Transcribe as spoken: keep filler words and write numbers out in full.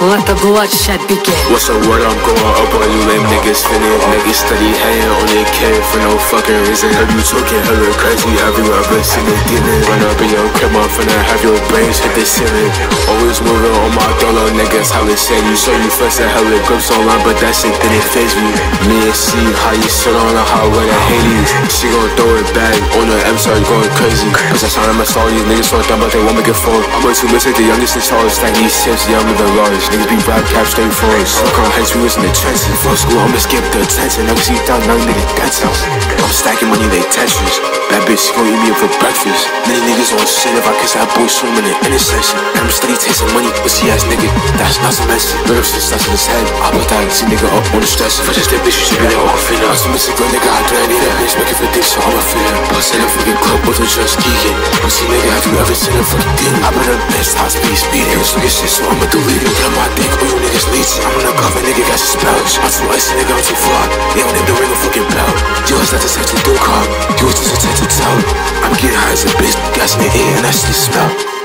let the bloodshed begin. What's the word? I'm going up on you lame niggas finna. Niggas steady hating on their kid for no fucking reason. Have you talking hella crazy? Have you ever seen a demon? Run up in your crib, I'm finna have your brains hit the ceiling. Always moving on my dollar, niggas how it say you. So you flexing hella grips online, but that shit didn't phase me. Me and see how you sit on the highway to Hades. She gon' throw it back on the M, start going crazy. Cause I sound like my stall, these niggas so dumb, but they won't make it fall. I'm way too missing, the youngest and tallest, like these sips, yeah, I'm living large. Niggas be rap cap straight forwards. Look on heads, we was in the trenches. Before school, I'ma skip the attention. Never see down, now nigga dancing. I'm stacking money, they Tetris. Bad bitch, she gon' eat me up for breakfast. Many niggas on shit if I kiss that boy swim in the intersection. And I'm steady tasting money, but see ass nigga, that's not so messy. Look up shit stuck in his head. I put that see nigga up on the stretch. If I just that bitch, you should be there off it. I'm so missing, girl, nigga, I don't need that bitch making for dick, so I'm a fear. Bust in a fucking club with a just geeking. But see nigga, have you ever seen a fucking demon? I'm in a best high speed speeding. This nigga shit, so I'ma delete it. Put on my dick, all you niggas leeching. I'm on the cover, nigga, got your spells. I'm too icy, nigga, I'm too far. They don't even ring a fucking bell. You was not the type to do car. You was just a type to tell. I'm getting high as a bitch, gas in the air, and that's the smell.